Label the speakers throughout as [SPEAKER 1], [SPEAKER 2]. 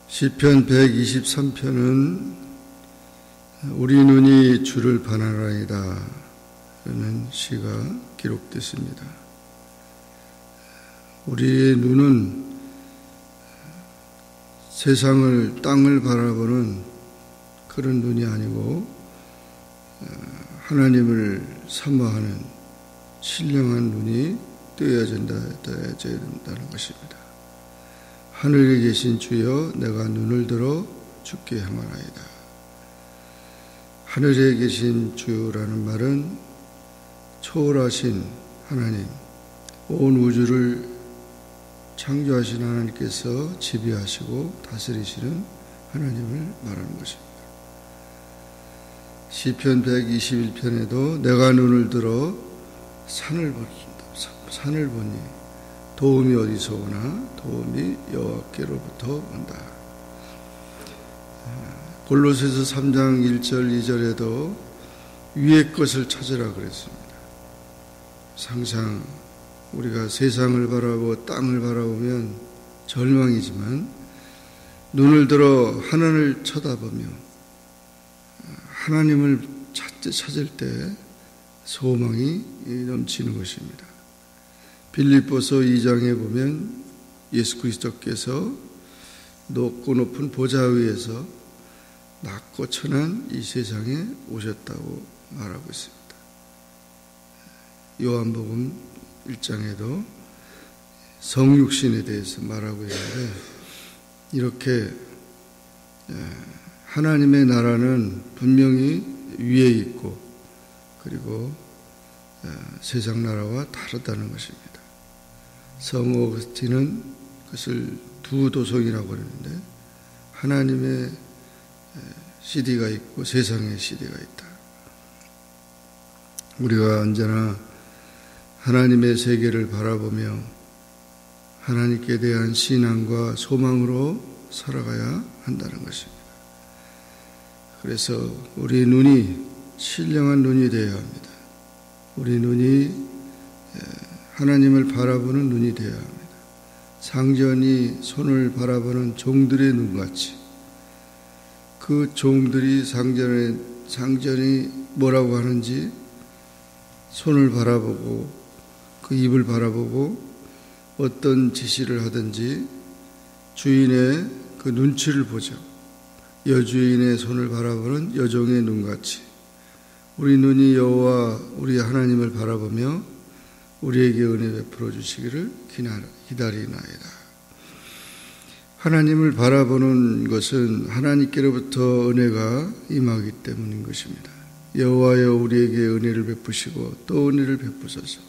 [SPEAKER 1] 시편 123편은 우리 눈이 주를 바라나이다 라는 시가 기록됐습니다. 우리의 눈은 세상을, 땅을 바라보는 그런 눈이 아니고 하나님을 사모하는 신령한 눈이 되어야 된다는 것입니다. 하늘에 계신 주여, 내가 눈을 들어 주께 향하나이다. 하늘에 계신 주라는 말은 초월하신 하나님, 온 우주를 창조하신 하나님께서 지배하시고 다스리시는 하나님을 말하는 것입니다. 시편 121편에도 내가 눈을 들어 산을 보니 도움이 어디서 오나? 도움이 여호와께로부터 온다. 골로새서 3장 1절 2절에도 위의 것을 찾으라 그랬습니다. 항상 우리가 세상을 바라보고 땅을 바라보면 절망이지만 눈을 들어 하늘을 쳐다보며 하나님을 찾을 때 소망이 넘치는 것입니다. 빌립보서 2장에 보면 예수 그리스도께서 높고 높은 보좌 위에서 낮고 천한 이 세상에 오셨다고 말하고 있습니다. 요한복음 1장에도 성육신에 대해서 말하고 있는데, 이렇게 하나님의 나라는 분명히 위에 있고 그리고 세상 나라와 다르다는 것입니다. 성 어거스틴은 그것을 두 도성이라고 그러는데, 하나님의 CD가 있고 세상의 CD가 있다. 우리가 언제나 하나님의 세계를 바라보며 하나님께 대한 신앙과 소망으로 살아가야 한다는 것입니다. 그래서 우리 눈이 신령한 눈이 되어야 합니다. 우리 눈이 하나님을 바라보는 눈이 되어야 합니다. 상전이 손을 바라보는 종들의 눈같이, 그 종들이 상전이 뭐라고 하는지 손을 바라보고 그 입을 바라보고 어떤 지시를 하든지 주인의 그 눈치를 보죠. 여주인의 손을 바라보는 여종의 눈같이 우리 눈이 여호와 우리 하나님을 바라보며 우리에게 은혜 베풀어 주시기를 기다리나이다. 하나님을 바라보는 것은 하나님께로부터 은혜가 임하기 때문인 것입니다. 여호와여, 우리에게 은혜를 베푸시고 또 은혜를 베푸소서.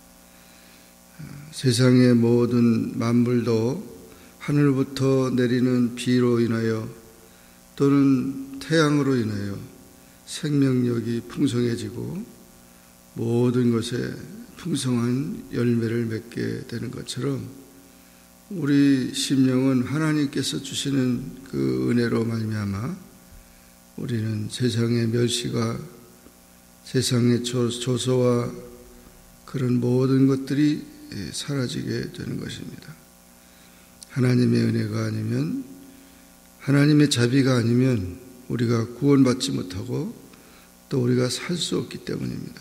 [SPEAKER 1] 세상의 모든 만물도 하늘부터 내리는 비로 인하여 또는 태양으로 인하여 생명력이 풍성해지고 모든 것에 풍성한 열매를 맺게 되는 것처럼 우리 심령은 하나님께서 주시는 그 은혜로 말미암아 우리는 세상의 멸시가, 세상의 조소와 그런 모든 것들이 사라지게 되는 것입니다. 하나님의 은혜가 아니면, 하나님의 자비가 아니면 우리가 구원받지 못하고 또 우리가 살 수 없기 때문입니다.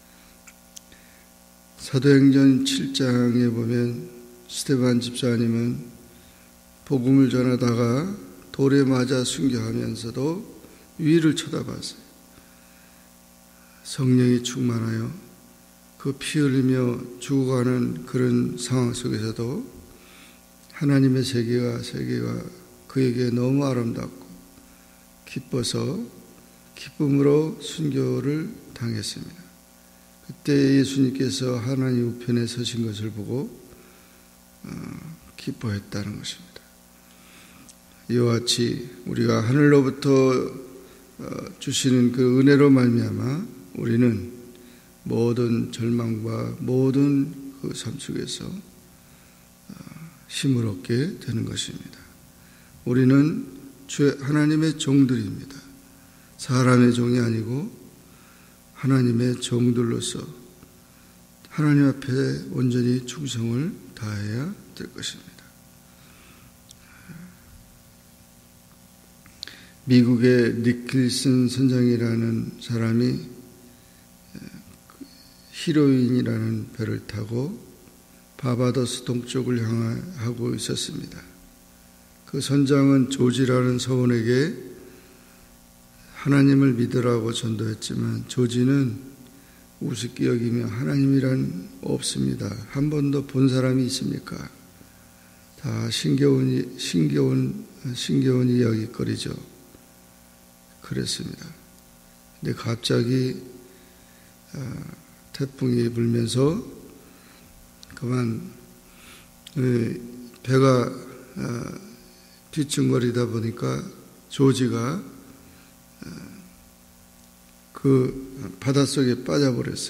[SPEAKER 1] 사도행전 7장에 보면 스데반 집사님은 복음을 전하다가 돌에 맞아 순교하면서도 위를 쳐다봤어요. 성령이 충만하여 그 피 흘리며 죽어가는 그런 상황 속에서도 하나님의 세계가 그에게 너무 아름답고 기뻐서 기쁨으로 순교를 당했습니다. 그때 예수님께서 하나님 우편에 서신 것을 보고 기뻐했다는 것입니다. 이와 같이 우리가 하늘로부터 주시는 그 은혜로 말미암아 우리는 모든 절망과 모든 그 삶 속에서 힘을 얻게 되는 것입니다. 우리는 하나님의 종들입니다. 사람의 종이 아니고 하나님의 종들로서 하나님 앞에 온전히 충성을 다해야 될 것입니다. 미국의 니클슨 선장이라는 사람이 히로인이라는 배를 타고 바바도스 동쪽을 향하고 있었습니다. 그 선장은 조지라는 서원에게 하나님을 믿으라고 전도했지만 조지는 우습게 여기며 하나님이란 없습니다. 한 번도 본 사람이 있습니까? 다 신겨운 이야기거리죠. 그랬습니다. 근데 갑자기 태풍이 불면서 그만 배가 뒤뚱거리다 보니까 조지가 그 바닷속에 빠져버렸어요.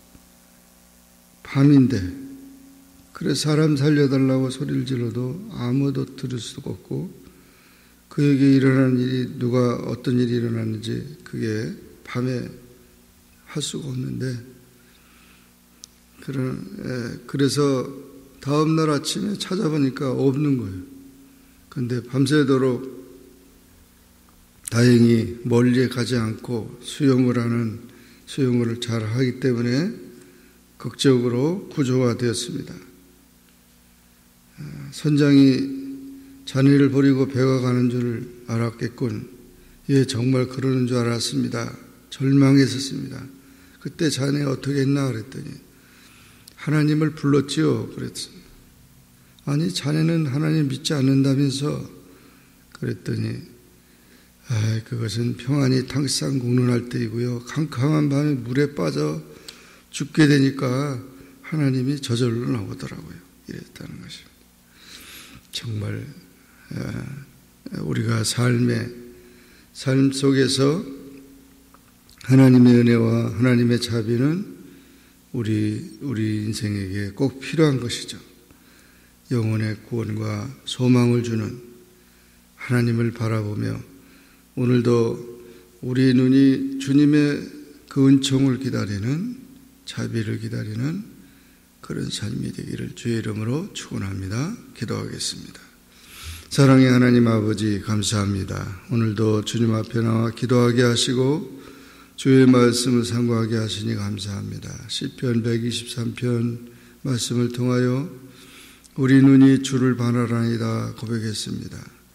[SPEAKER 1] 밤인데. 그래서 사람 살려달라고 소리를 질러도 아무도 들을 수가 없고 그에게 일어난 일이 어떤 일이 일어났는지 그게 밤에 할 수가 없는데 그래서 다음날 아침에 찾아보니까 없는 거예요. 근데 밤새도록 다행히 멀리 가지 않고 수영을 잘 하기 때문에 극적으로 구조가 되었습니다. 선장이 자네를 버리고 배가 가는 줄 알았겠군. 예, 정말 그러는 줄 알았습니다. 절망했었습니다. 그때 자네 어떻게 했나 그랬더니 하나님을 불렀지요. 그랬습니다. 아니 자네는 하나님 믿지 않는다면서 그랬더니 그것은 평안히 탕상 공론할 때이고요. 캄캄한 밤에 물에 빠져 죽게 되니까 하나님이 저절로 나오더라고요. 이랬다는 것입니다. 정말 우리가 삶 속에서 하나님의 은혜와 하나님의 자비는 우리 인생에게 꼭 필요한 것이죠. 영혼의 구원과 소망을 주는 하나님을 바라보며 오늘도 우리 눈이 주님의 그 은총을 기다리는 자비를 기다리는 그런 삶이 되기를 주의 이름으로 축원합니다. 기도하겠습니다. 사랑의 하나님 아버지 감사합니다. 오늘도 주님 앞에 나와 기도하게 하시고 주의 말씀을 상고하게 하시니 감사합니다. 시편 123편 말씀을 통하여 우리 눈이 주를 바라나이다 고백했습니다.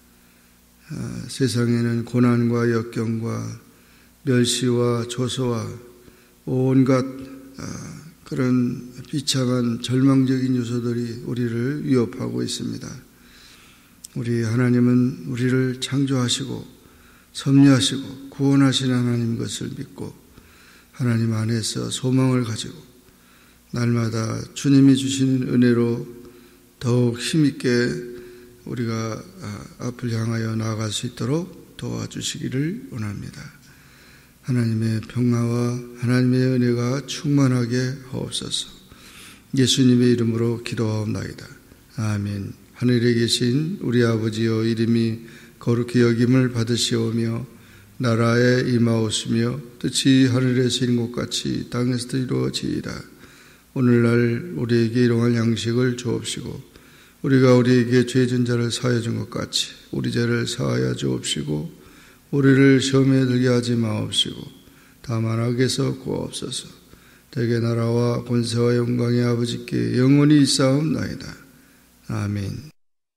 [SPEAKER 1] 세상에는 고난과 역경과 멸시와 조소와 온갖 그런 비참한 절망적인 요소들이 우리를 위협하고 있습니다. 우리 하나님은 우리를 창조하시고 섭리하시고 구원하신 하나님 것을 믿고 하나님 안에서 소망을 가지고 날마다 주님이 주시는 은혜로 더욱 힘있게 우리가 앞을 향하여 나아갈 수 있도록 도와주시기를 원합니다. 하나님의 평화와 하나님의 은혜가 충만하게 하옵소서. 예수님의 이름으로 기도하옵나이다. 아멘. 하늘에 계신 우리 아버지여 이름이 거룩히 여김을 받으시오며 나라에 임하옵시며 뜻이 하늘에서 이룬 것 같이 땅에서도 이루어지이다. 오늘날 우리에게 일용할 양식을 주옵시고 우리가 우리에게 죄 진 자를 사하여 준 것 같이 우리 죄를 사하여 주옵시고 우리를 시험에 들게 하지 마옵시고 다만 악에서 구하옵소서. 대개 나라와 권세와 영광의 아버지께 영원히 있사옵나이다. 아멘.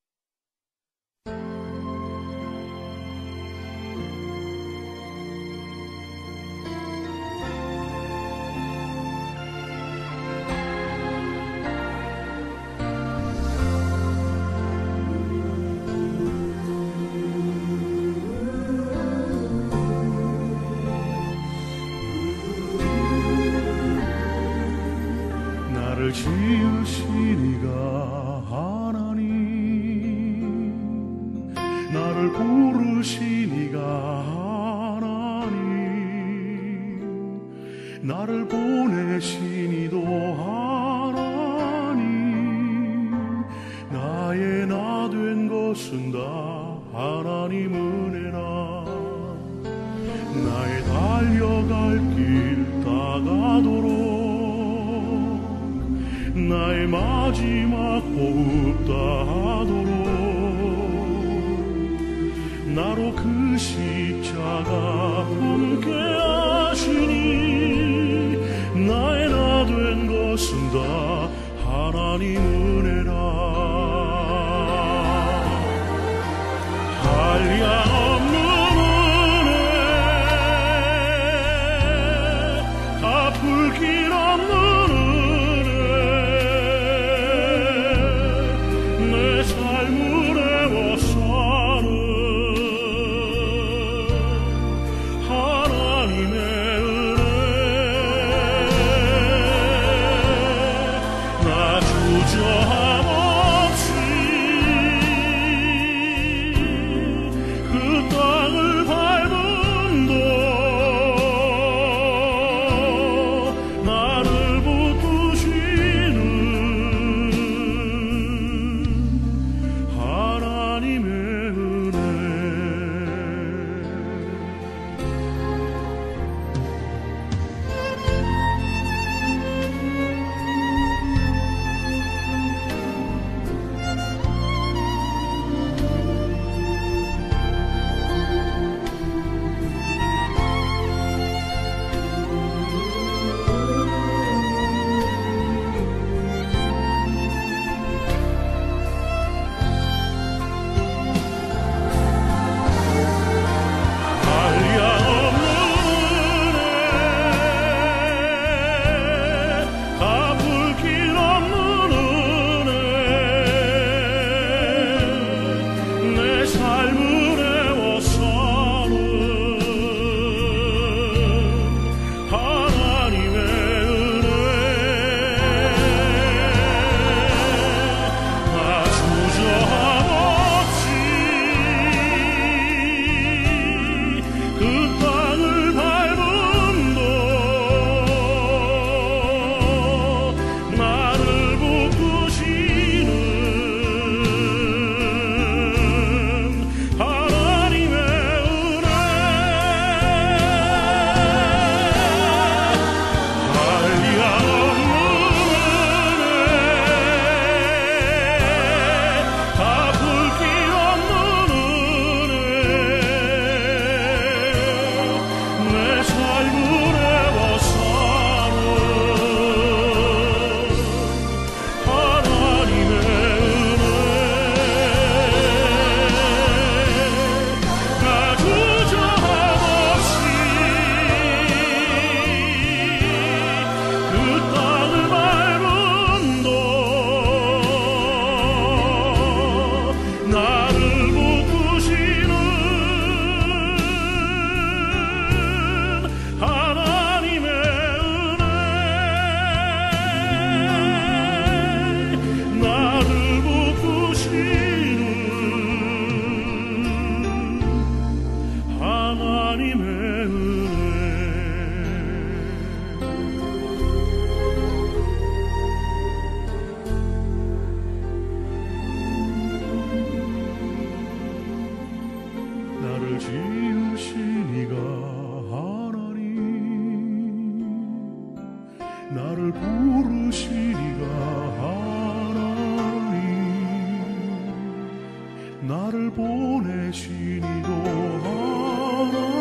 [SPEAKER 2] 지으시니가 하나님 나를 부르시니가 하나님 나를 보내시니도 하나님 나의 나 된 것은 다 하나님 은혜라 나의 달려갈 길 다가도록 나의 마지막 호흡 다하도록 나로 그 시 하나님 은혜라. 한량없는 은혜, 갚을 길 없는 은혜, 내 삶을 애워싸는 하나님의 은혜. 나 주저함 없이 그 땅을 밟음도 나를 붙드시는 하나님의 은혜. 지으신 이가 하나님, 나를 부르신 이가 하나님, 나를 보내신 이도 하나님,